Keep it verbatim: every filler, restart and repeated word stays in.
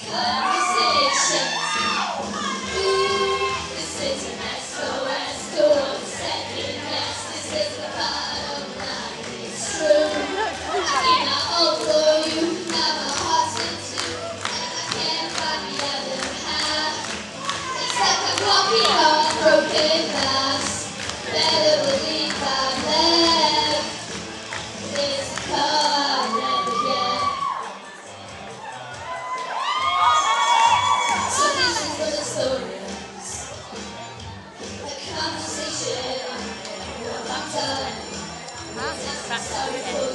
Conversations. Ooh, this is an S O S. Don't second guess. This is the bottom line. It's true. I cannot outgrow you. Now my heart's in two, and I can't find the other half. It's like I'm walking on broken glass. Better believe I'm left. This car never get. So this is for the stories, the conversation. Well, I'm done. Sorry for